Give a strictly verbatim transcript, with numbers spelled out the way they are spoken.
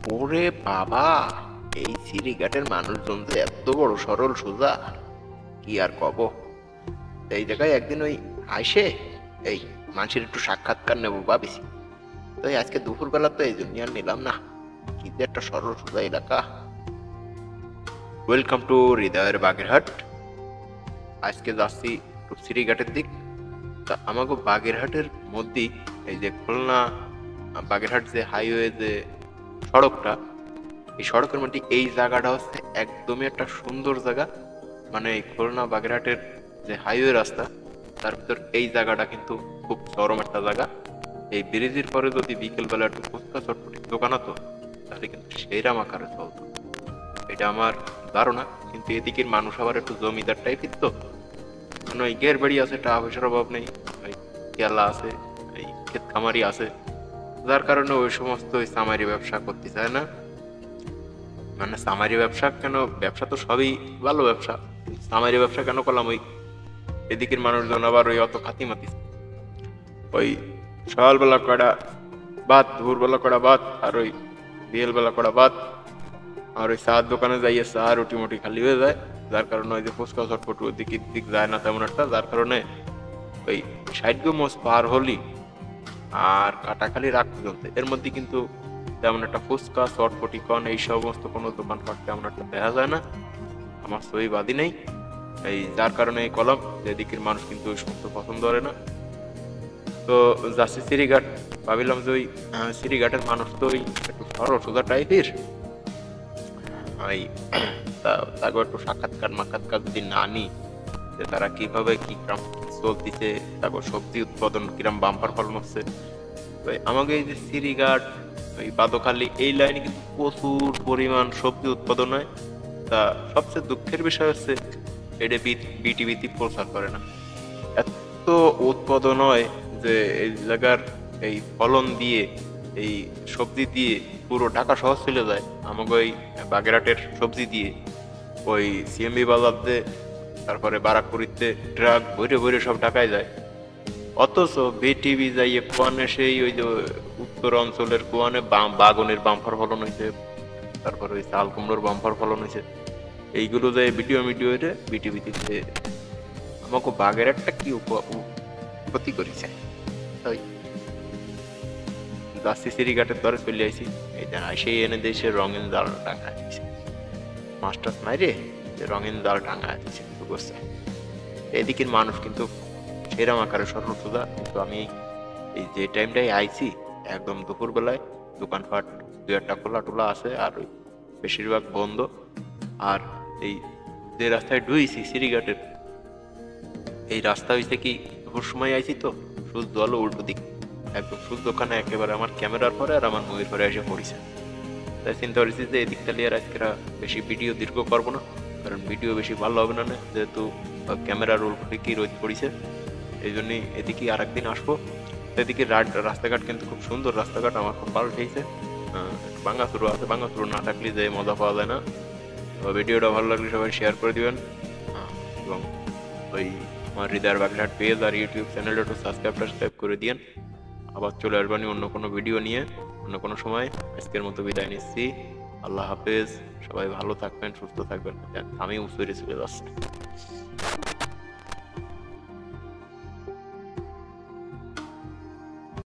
ওরে বাবা, এই সিরিঘাটের মানুষজন যে এত বড় সরল সোজা, কি আর কব। এই জায়গায় একদিন ওই আইসে এই মানুষের একটু সাক্ষাৎকার নেবো ভাবিছি। তো এই আজকে দুপুরবেলা তো এই জন্য আর নিলাম না। কি যে একটা সরল সোজা এলাকা। ওয়েলকাম টু হৃদয়ের বাগেরহাট। আজকে যাচ্ছি একটু সিরিঘাটের দিক। তা আমাকে বাগেরহাটের মধ্যেই এই যে খুলনা বাগেরহাট যে হাইওয়ে যে সড়কটা, এই সড়কের মধ্যে এই জায়গাটা হচ্ছে একদমই একটা সুন্দর জায়গা। মানে এই খুলনা বাগেরহাটের যে হাইওয়ে রাস্তা, তার ভিতর এই জায়গাটা কিন্তু খুব চরম একটা জায়গা। এই ব্রিজের পরে যদি বিকেল বেলা একটু ফুচকা চটপটির দোকান হতো, তাহলে কিন্তু সেইরাম আকারে চলতো, এটা আমার ধারণা। কিন্তু এদিকের মানুষ আবার একটু জমিদার টাইপের, তো মানে ওই গের বাড়ি আছে, টাকা পয়সার অভাব নেই, ওই কেলা আছে, এই ক্ষেত খামারি আছে, যার কারণে ওই সমস্ত ওই সামারি ব্যবসা করতে চায় না। মানে সামারি ব্যবসা কেন, ব্যবসা তো সবই ভালো ব্যবসা, সামারি ব্যবসা কেন করলাম? ওই এদিকের মানুষজন আবার ওই অত খাতি মাতি, ওই সকালবেলা কটা ভাত, দুপুরবেলা কটা ভাত, আর ওই বিকেলবেলা কটা ভাত, আর ওই চার দোকানে যাইয়ে চা রুটি মুটি খালি হয়ে যায়, যার কারণে ওই যে ফুচকা চটপট ওই দিক দিক যায় না তেমন একটা। যার কারণে ওই ষাট গো মোষ পার হলি আর কাটাখালি রাখ পর্যন্ত এর মধ্যে কিন্তু তেমন একটা ফুচকা চটপটি কন এই সমস্ত কোনো দোকানপাট তেমন একটা দেখা যায় না। আমার সই বাদী নেই, এই যার কারণে এই কলম যেদিকের মানুষ কিন্তু ওই সমস্ত পছন্দ করে না। তো যাচ্ছি সিরিঘাট, ভাবিলাম যে ওই সিরিঘাটের মানুষ তো ওই একটু সরল সোজা টাইপের, ওই তারপর একটু সাক্ষাৎকার মাক্ষাৎকার যদি না নি, যে তারা কিভাবে কি গ্রাম চলতেছে, তারপর সবজি উৎপাদন কিরম বাম্পার ফলন হচ্ছে। আমাকে এই যে সিরিঘাট, ওই বাদখালী এই লাইনে কিন্তু প্রচুর পরিমাণ সবজি উৎপাদন হয়। তা সবচেয়ে দুঃখের বিষয় হচ্ছে এটা বিটিভিতে প্রচার করে না। এত উৎপাদন হয় যে এই জায়গার এই ফলন দিয়ে, এই সবজি দিয়ে পুরো ঢাকা শহর চলে যায়। আমাকে ওই বাগেরহাটের সবজি দিয়ে ওই সিএমবি বাজার দিয়ে, তারপরে বারাকপুরিতে ট্রাক ভরে ভরে সব ঢাকায় যায়। অথচ বিটিভি যাইয়ে কোয়ানে সেই ওই যে উত্তর অঞ্চলের কোয়ানে বাগনের বাম্পার ফলন হয়েছে, তারপরে ওই চাল কুমড়োর বাম্পার ফলন হয়েছে, এইগুলো যায় ভিডিও ভিডিও বিটিভিতে আমাকে বাঘের একটা কি ক্ষতি করেছে। তাই যাচ্ছি সিরিঘাটের দরে চলে আইসি, এই দেন সেই এনে দেশে রঙিন জাল টাঙা দিচ্ছে, মাস্টার্স নাই রে, রঙিন জাল টাঙা দিচ্ছে কিন্তু করছে। এদিকের মানুষ কিন্তু সেরাম আকারে সরল সোজা। কিন্তু আমি এই যে টাইমটাই আইছি একদম দুপুর বেলায়, দোকানপাট দু একটা খোলা টোলা আছে আর ওই বেশিরভাগ বন্ধ। আর এই যে রাস্তায় ঢুইছি সিরিঘাটের, এই রাস্তা হয়েছে কি দুপুর সময় আইছি তো সূর্য আলো উল্টো দিক, একদম সূর্যখানে একেবারে আমার ক্যামেরার পরে আর আমার মুভির পরে এসে পড়েছে। তাই চিন্তা করেছি যে এদিক তাহলে আর আজকে বেশি ভিডিও দীর্ঘ করবো না, কারণ ভিডিও বেশি ভালো হবে না, যেহেতু ক্যামেরার উল্টো দিকেই রোদ পড়েছে। এই জন্যই এদিকে আর একদিন আসবো। এদিকে রাস্তাঘাট কিন্তু খুব সুন্দর, রাস্তাঘাট আমার খুব ভালো ঠেকেছে। বাঙ্গাসুরো আছে, বাঙ্গাসুরো না থাকলে যে মজা পাওয়া যায় না। তো ভিডিওটা ভালো লাগলে সবাই শেয়ার করে দিবেন, এবং ওই আমার হৃদয়ের বাগেরহাট পেজ আর ইউটিউব চ্যানেলটা একটু সাবস্ক্রাইব টাবস্ক্রাইব করে দিয়েন। আবার চলে আসবানি অন্য কোনো ভিডিও নিয়ে অন্য কোনো সময়। আজকের মতো বিদায় নিচ্ছি, আল্লাহ হাফেজ। সবাই ভালো থাকবেন, সুস্থ থাকবেন। আমি উসুরে চলে যাচ্ছি।